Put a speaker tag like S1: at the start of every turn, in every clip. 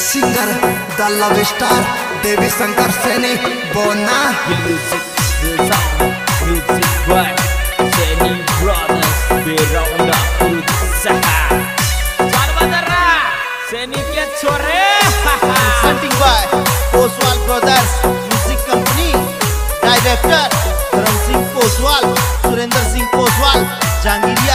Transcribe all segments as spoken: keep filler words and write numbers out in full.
S1: Singer the love star Devi Shankar Saini बोना
S2: सैनी के छोरे
S3: presenting by Oswal Brothers Music Company, Director Dharam Singh Oswal, Surendra Singh Oswal, Jangiriya।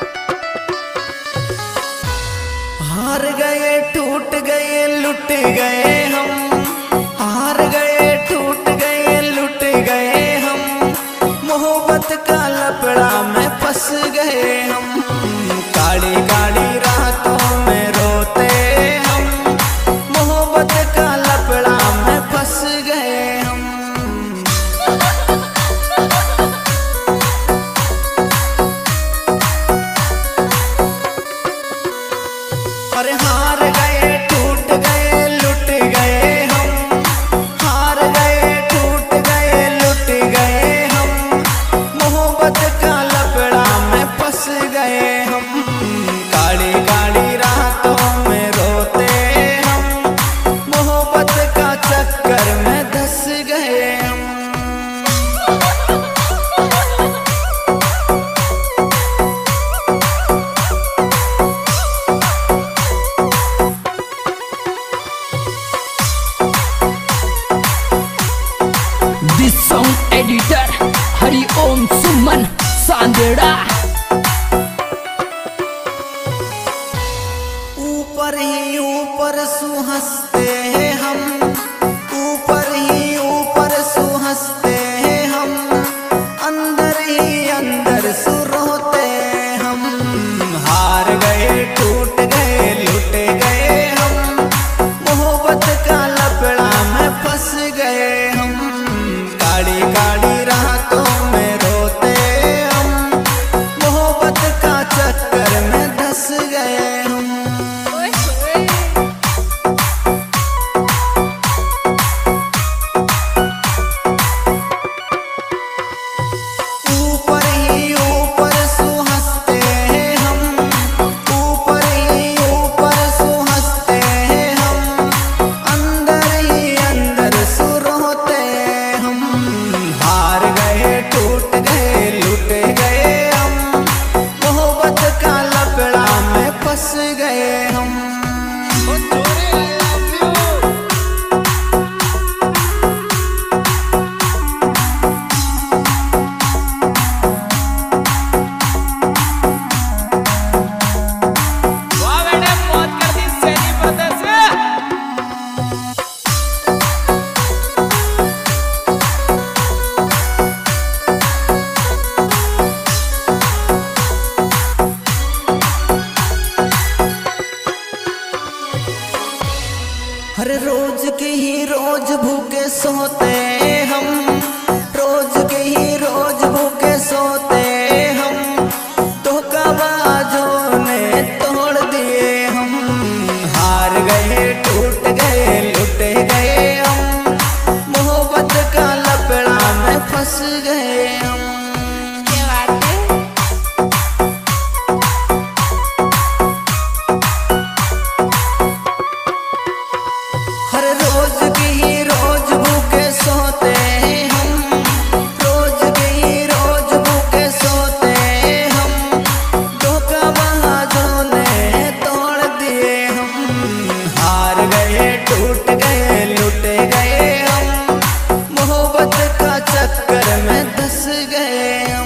S1: हार गए टूट गए लुट गए हम, हार गए टूट गए लुट गए हम, मोहब्बत का लपड़ा में फंस गए हम, काली काली रातों में रोते हम, मोहब्बत का लपड़ा में फंस गए हम। अरे हार गए टूट गए लुट गए हम, हार गए टूट गए लुट गए हम, मोहब्बत का लपड़ा में फंस गए हम, काली काली रातों में रोते हम, मोहब्बत का चक्कर में धंस गए हम।
S4: This song editor Hari Om Suman Sandera।
S1: ऊपर ही ऊपर सुहंसते हैं हम, ऊपर ही ऊपर सुहंसते हैं हम, अंदर ही अंदर सुरोते हम, हार गए टूट गए लुट गए हम, मोहब्बत का लपड़ा में फंस गए हम, काली काली रातों में रोते हम, मोहब्बत का चक्कर में धंस गए हम। ऊपर ही ऊपर सुहंसते हैं हम, ऊपर ही ऊपर सुहंसते हैं हम, अंदर ही अंदर सुरोते हम, हार गए टूट गए लुट गए हम, मोहब्बत का लपड़ा में फंस गए हम।
S2: वाह बेटे मौत कर दी सैनी ब्रदर्स।
S1: हर रोज के ही रोज भूखे सोते हम, रोज के ही रोज भूखे सोते हम, धोखाबाजों ने तोड़ दिए हम, हार गए टूट गए लुट गए हम, मोहब्बत का लपड़ा में फंस गए हम। हर रोज के ही रोज भूखे सोते हम, रोज के ही रोज भूखे सोते हम, धोखाबाजों ने तोड़ दिए हम, हार गए टूट गए लुट गए हम, मोहब्बत का चक्कर में धंस गए हम।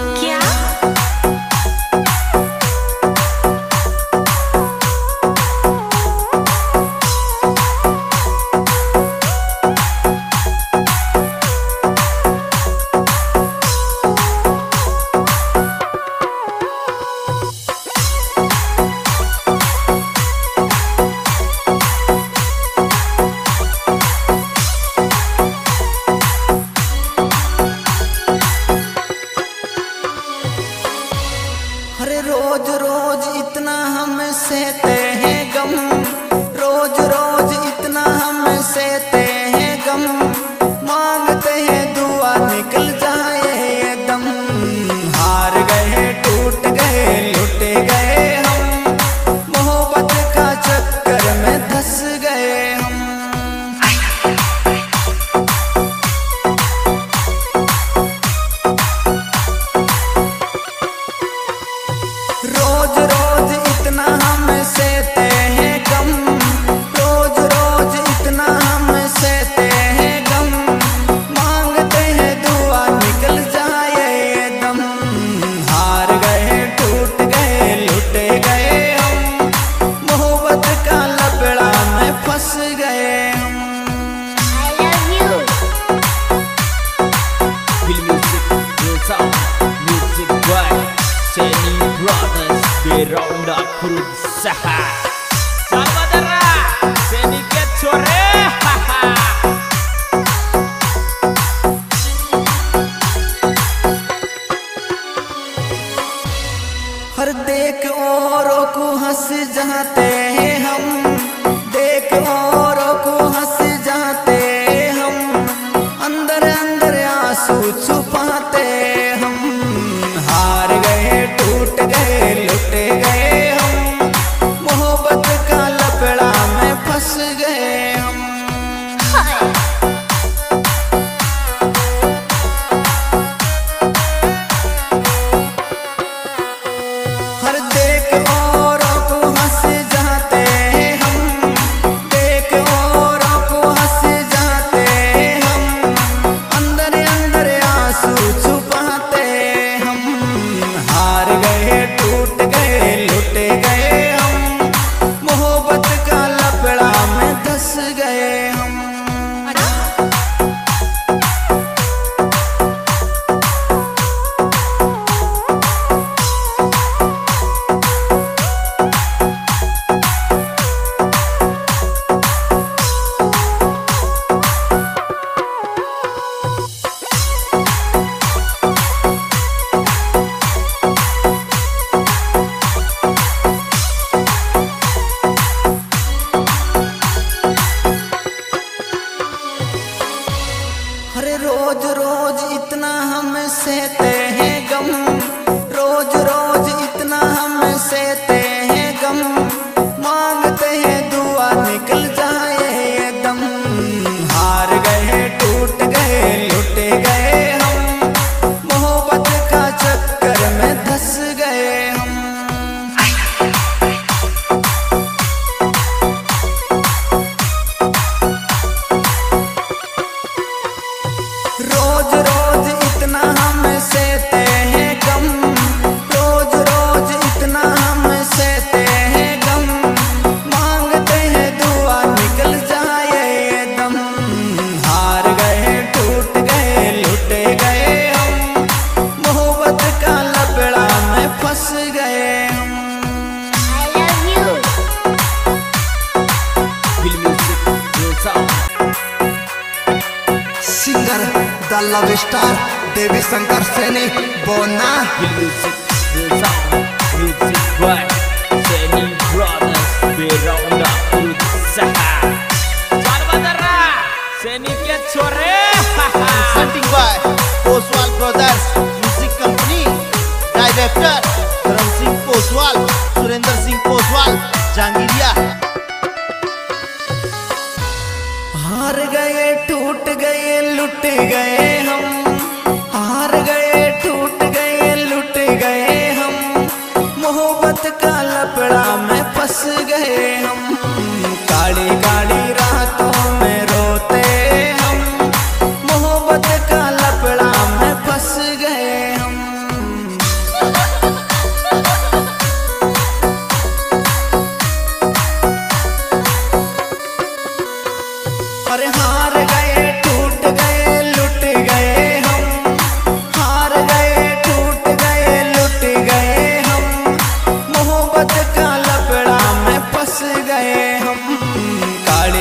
S1: अरे रोज रोज इतना हम सहते हैं गम, रोज रोज इतना हम सहते हैं गम, मांगते हैं दुआ निकल जाए ये दम, हार गए टूट गए लुट गए हम, मोहब्बत का चक्कर में धंस गए हंस जाते हैं हम, देख औरों को हंस जाते हम, अंदर अंदर आंसू छुपाते हम। हार गए टूट गए लुट गए हम, मोहब्बत का लपड़ा में फंस गए हम। हर देख औरों को हंस जाते हम, देख औरों को हंस जाते हम, अंदर अंदर आंसू छुपाते हम। हार गए टूट गए लुट गए हम, मोहब्बत का लपड़ा में धंस गए हम। अरे रोज रोज इतना हम सहते हैं गम, रोज रोज इतना हम सहते हैं गम, मांगते हैं दुआ निकल जाए ये दम। हार गए टूट गए लुट गए हम, मोहब्बत का चक्कर में धंस गए हम। रोज रोज इतना हम सहते हैं गम, रोज रोज इतना हम सहते हैं गम, मांगते हैं दुआ निकल जाए ये दम। हार गए टूट गए लुट गए हम, मोहब्बत का लपड़ा में फंस गए हम।
S5: Singer the love star Devi Shankar Saini बोना।
S2: सैनी के छोरे
S3: Presenting by Oswal Brothers Music Company, Director धर्म सिंह पोसवाल, सुरेंद्र सिंह पोसवाल, जहांगीरिया।
S1: हार गए टूट गए लुट गए हम, हार गए टूट गए लुट गए हम, मोहब्बत का लपड़ा में फंस गए हम। काली काली रातों में रोते हम, मोहब्बत का लपड़ा में फंस गए हम। अरे हार गए टूट गए लुट गए हम, हार गए टूट गए लुट गए हम, मोहब्बत का लपड़ा में फंस गए हम। काली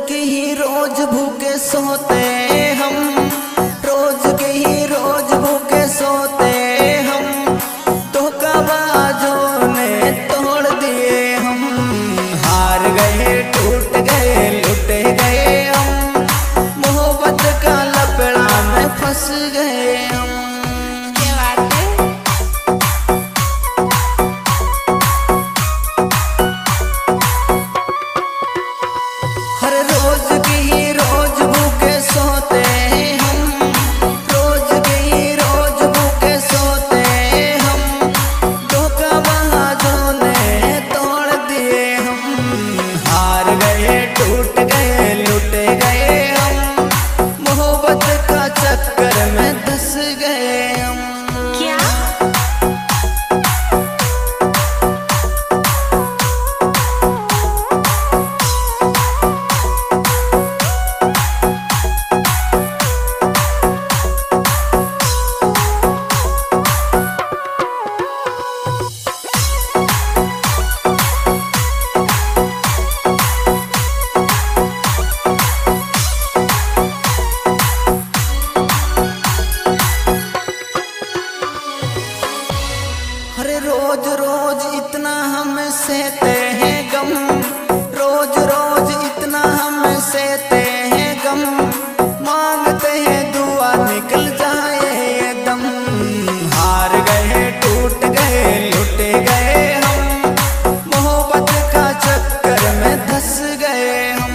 S1: की ही रोज भूखे सोते हम, रोज की ही रोज भूखे सोते हम, धोखाबाजों ने तोड़ दिए हम। हार गए टूट गए लुट गए हम, मोहब्बत का लपड़ा में फंस गए हम। हर रोज की ही रोज भूखे सोते हम, रोज की ही रोज भूखे सोते हम, धोखाबाजों ने तोड़ दिए हम। हार गए टूट गए लुट गए हम, मोहब्बत का चक्कर में धंस गए हम।
S6: क्या
S1: अरे रोज रोज इतना हम सहते हैं गम, रोज रोज इतना हम सहते हैं गम, मांगते हैं दुआ निकल जाए ये दम। हार गए टूट गए लुट गए हम, मोहब्बत का चक्कर में धंस गए हम।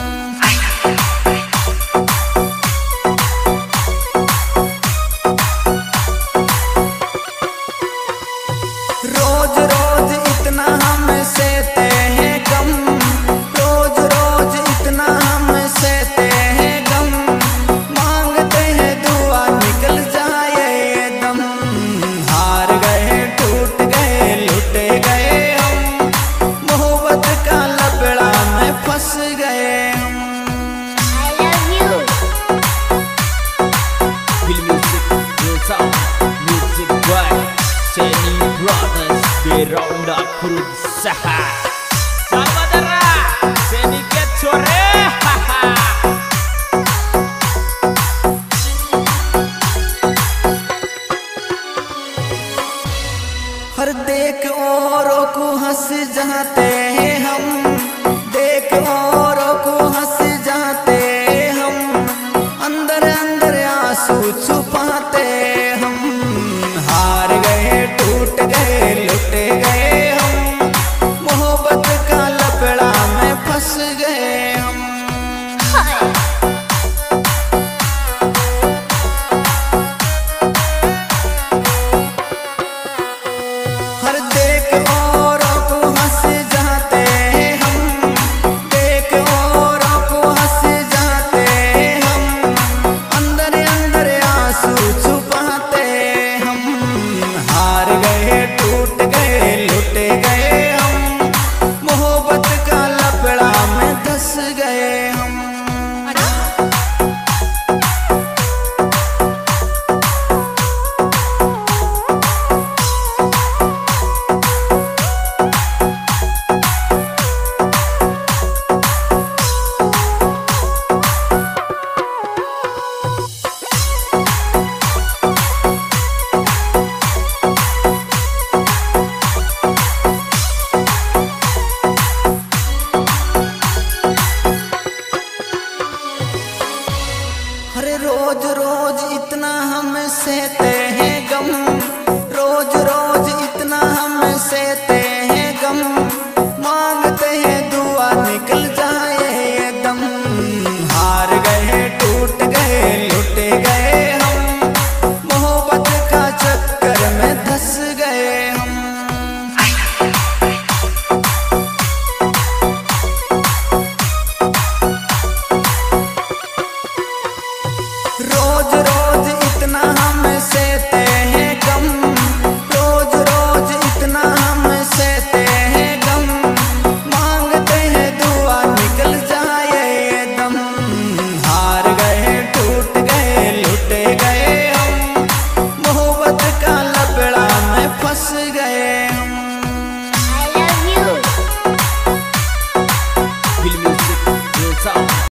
S1: रोज रोज इतना हम सहते हैं गम, रोज रोज इतना हम सहते हैं गम, मांगते हैं दुआ निकल जाए ये दम। हार गए टूट गए लुट गए हम, मोहब्बत का लपड़ा में फंस गए हम।
S6: I love you.
S2: Feel music, real sound, music boy, Seni Brothers, they round up crew saha. Saudara, Seni ke chore, haha.
S1: हर देख औरों को हंस जाते हैं हम, देख और